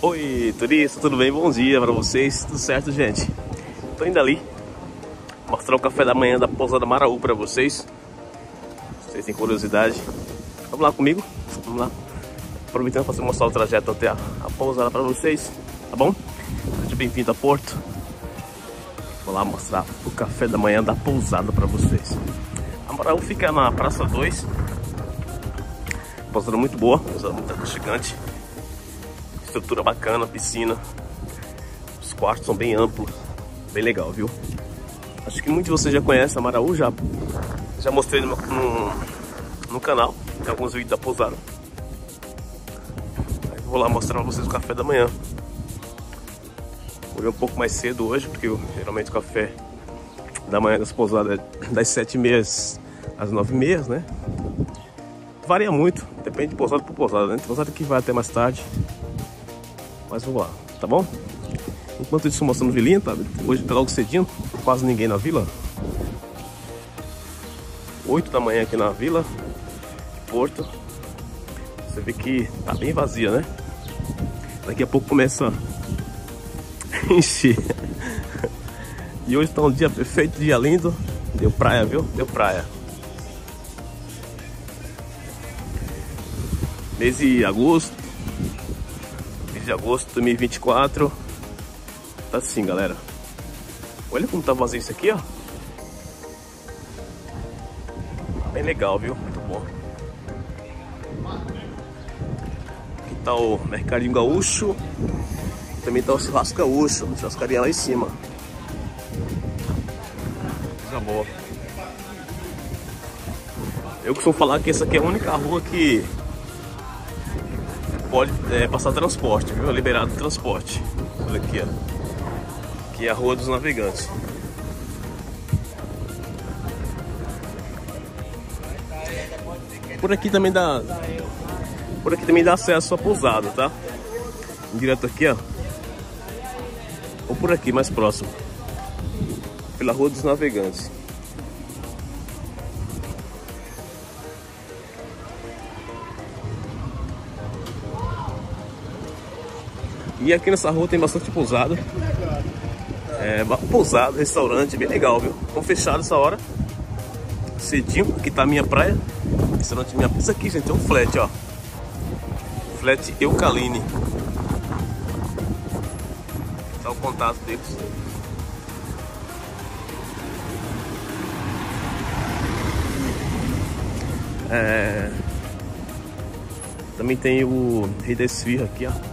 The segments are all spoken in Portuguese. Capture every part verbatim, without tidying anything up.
Oi, turista, tudo bem? Bom dia pra vocês, tudo certo, gente? Tô indo ali mostrar o café da manhã da Pousada Maraú pra vocês. Vocês têm curiosidade? Vamos lá comigo? Vamos lá. Aproveitando para mostrar o trajeto até a, a pousada pra vocês, tá bom? Seja bem-vindo a Porto. Vou lá mostrar o café da manhã da pousada pra vocês. A Maraú fica na Praça dois. Pousada muito boa, pousada muito aconchegante. Estrutura bacana, piscina. Os quartos são bem amplos, bem legal, viu? Acho que muitos de vocês já conhecem a Maraú, já, já mostrei no, no, no canal, tem alguns vídeos da pousada. Vou lá mostrar pra vocês o café da manhã. Vou ver um pouco mais cedo hoje, porque eu, geralmente o café da manhã das pousadas é das sete e meia às nove e meia, né? Varia muito, depende de pousada por pousada, né? Tem pousada que vai até mais tarde. Mas vamos lá, tá bom? Enquanto isso, mostrando vilinha, tá? Hoje tá logo cedinho, quase ninguém na vila. oito da manhã aqui na vila de Porto. Você vê que tá bem vazia, né? Daqui a pouco começa a encher. E hoje tá um dia perfeito, dia lindo. Deu praia, viu? Deu praia. Mês de agosto. Mês de agosto de dois mil e vinte e quatro. Tá assim, galera. Olha como tá vazio isso aqui, ó. Bem legal, viu? Muito bom. Aqui tá o Mercadinho Gaúcho. Também tá o Churrasco Gaúcho. Churrascaria lá em cima. Coisa boa. Eu costumo falar que essa aqui é a única rua que pode é, passar transporte, viu? Liberado transporte. Olha aqui, ó. Aqui é a Rua dos Navegantes. Por aqui também dá. Por aqui também dá acesso à pousada, tá? Direto aqui, ó. Ou por aqui, mais próximo. Pela Rua dos Navegantes. E aqui nessa rua tem bastante pousada. É, pousada, restaurante, bem legal, viu? Estão fechados essa hora. Cedinho, aqui tá a minha praia. Restaurante minha. Isso aqui, gente, é um flat, ó. Flat Eucaline. Tá o contato deles. É... Também tem o Rei da Esfirra aqui, ó.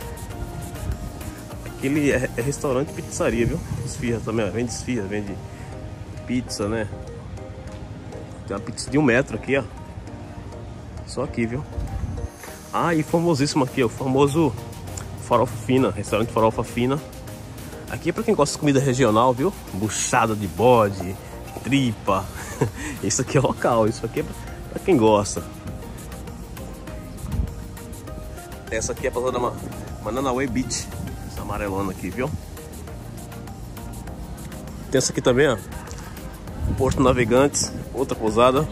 Ele é, é restaurante e pizzaria, viu? Esfirra também, ó. Vende esfirra, vende pizza, né? Tem uma pizza de um metro aqui, ó. Só aqui, viu? Ah, e famosíssimo aqui, ó. O famoso Farofa Fina, restaurante Farofa Fina. Aqui é pra quem gosta de comida regional, viu? Buchada de bode, tripa. Isso aqui é local, isso aqui é pra, pra quem gosta. Essa aqui é a pousada da Mananauê Beach. Essa amarelona aqui, viu? Tem essa aqui também, ó. Porto Navegantes, outra pousada.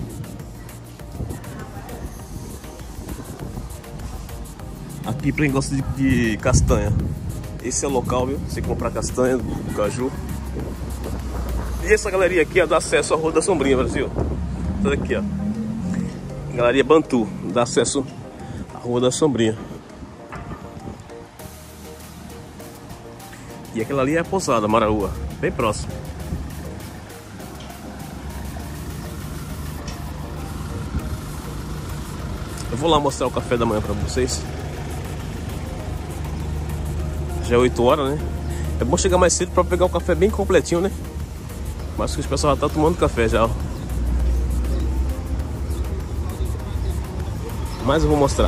Aqui pra quem gosta de, de castanha. Esse é o local, viu? Você comprar castanha do caju. E essa galeria aqui, ó, dá acesso à Rua da Sombrinha, Brasil. Essa daqui, ó. Galeria Bantu, dá acesso à Rua da Sombrinha. E aquela ali é a pousada Maraú, bem próximo. Eu vou lá mostrar o café da manhã pra vocês. Já é oito horas, né? É bom chegar mais cedo pra pegar o café bem completinho, né? Mas que o pessoal já tá tomando café já, ó. Mas eu vou mostrar.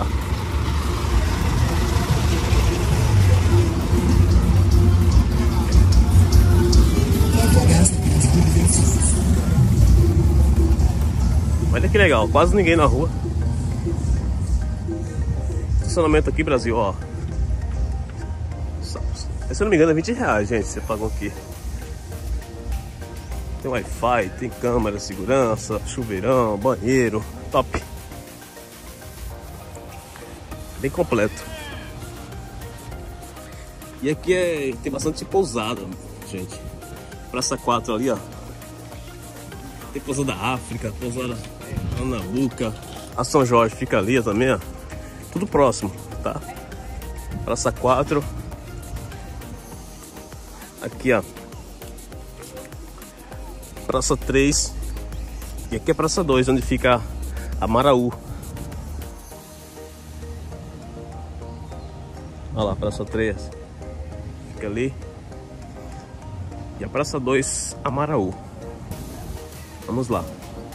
Olha que legal, quase ninguém na rua. Estacionamento aqui, Brasil, ó. Se eu não me engano é vinte reais, gente, você pagou aqui. Tem Wi-Fi, tem câmera, segurança, chuveirão, banheiro, top. Bem completo. E aqui é, tem bastante pousada, gente. Praça quatro ali, ó. Tem pousada África, pousada Anabuca. A São Jorge fica ali também, ó. Tudo próximo, tá? Praça quatro. Aqui, ó. Praça três. E aqui é Praça dois, onde fica a Maraú. Olha lá, Praça três. Fica ali. E a Praça dois, a Maraú. Vamos lá.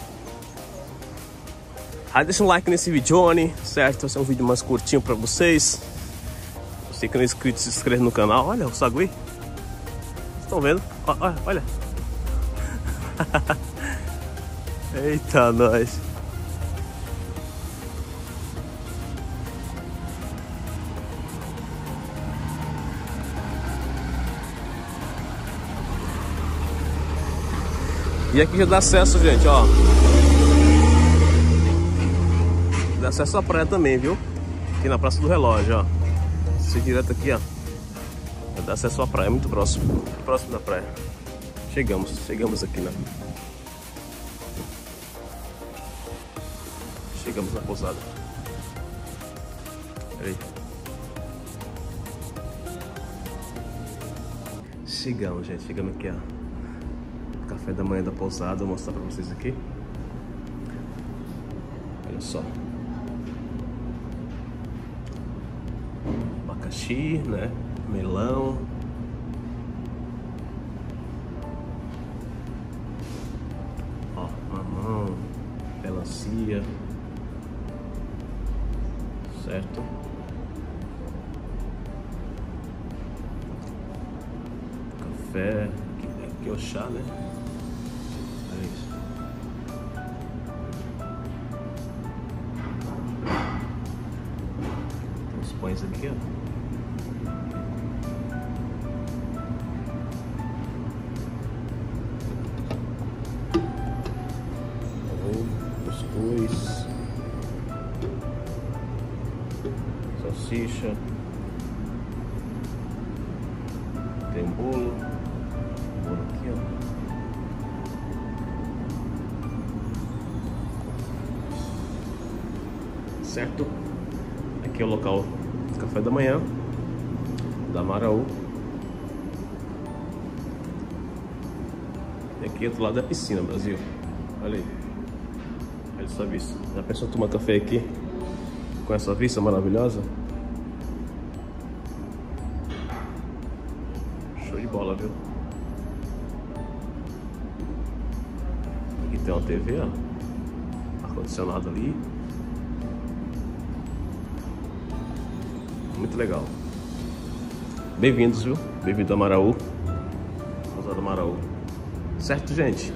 Aí deixa um like nesse vídeo, certo? Esse é um vídeo mais curtinho pra vocês. Você que não é inscrito, se inscreve no canal. Olha o sagui. Vocês estão vendo? Olha, olha. Eita, nós. E aqui já dá acesso, gente, ó. Dá acesso à praia também, viu? Aqui na Praça do Relógio, ó. Se direto aqui, ó. Dá acesso à praia, muito próximo. Muito próximo da praia. Chegamos, chegamos aqui, né? Chegamos na pousada. Aí. Chegamos, gente. Chegamos aqui, ó. Café da manhã da pousada, vou mostrar pra vocês aqui. Olha só. Abacaxi, né? Melão. Ó, mamão, melancia. Certo? Café. Aqui é o chá, né? É isso. Tem uns pães aqui, ó. Cuscuz. Salsicha. Tem bolo. Bolo aqui, ó. Certo? Aqui é o local do café da manhã da Maraú. E aqui do outro lado é a piscina, Brasil. Olha aí. Olha essa vista. Já pensou tomar café aqui com essa vista maravilhosa? Show de bola, viu? Aqui tem uma T V, ó. Ar-condicionado ali. Muito legal. Bem-vindos, viu? Bem-vindo a Maraú. Pousada Maraú. Certo, gente?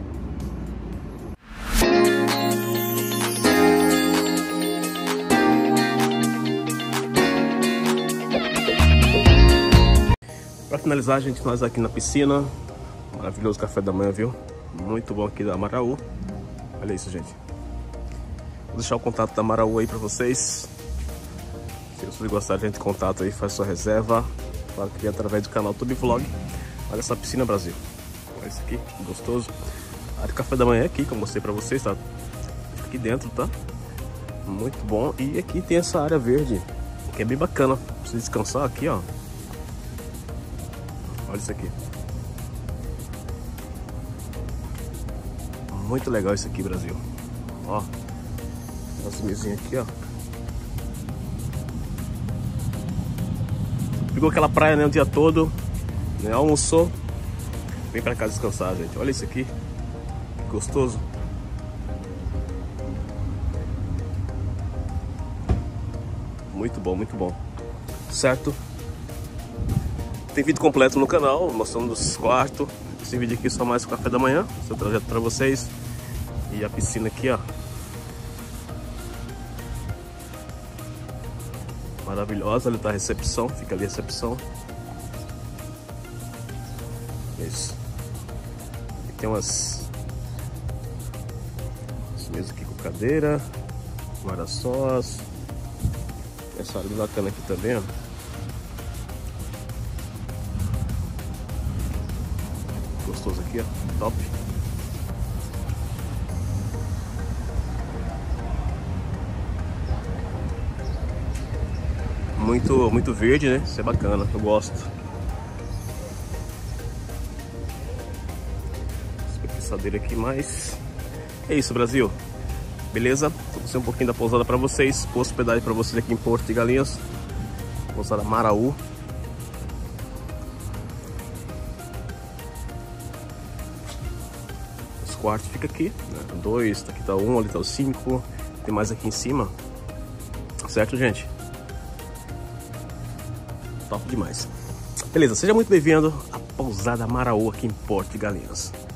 Para finalizar, gente, nós aqui na piscina. Maravilhoso café da manhã, viu? Muito bom aqui da Maraú. Olha isso, gente. Vou deixar o contato da Maraú aí para vocês. Se vocês gostarem, gente, de contato aí, faz sua reserva. Claro que é através do canal Tube Vlog. Olha essa piscina, Brasil. Olha isso aqui, gostoso. A área de café da manhã é aqui, como eu mostrei pra vocês, tá? Aqui dentro, tá? Muito bom. E aqui tem essa área verde, que é bem bacana. Pra você descansar aqui, ó. Olha isso aqui. Muito legal isso aqui, Brasil. Ó. Nossa mesinha aqui, ó. Ficou aquela praia, né, o dia todo, né, almoçou, vem pra cá descansar, gente. Olha isso aqui, que gostoso. Muito bom, muito bom. Certo? Tem vídeo completo no canal, mostrando os quartos. Esse vídeo aqui só mais o café da manhã, seu trajeto pra vocês. E a piscina aqui, ó. Maravilhosa, ali tá a recepção, fica ali a recepção. Isso. E tem umas, umas mesas aqui com cadeira, guarda-sós. Essa área bacana aqui também, ó. Gostoso aqui, ó. Top. Muito, muito verde, né? Isso é bacana, eu gosto. Espreguiçadeira aqui, mas é isso, Brasil. Beleza? Trouxe um pouquinho da pousada para vocês, hospedagem para vocês aqui em Porto de Galinhas. Pousada Maraú. Os quartos ficam aqui, né? Dois, aqui tá um, ali tá o cinco. Tem mais aqui em cima. Certo, gente? Top demais. Beleza, seja muito bem-vindo à Pousada Maraú aqui em Porto de Galinhas.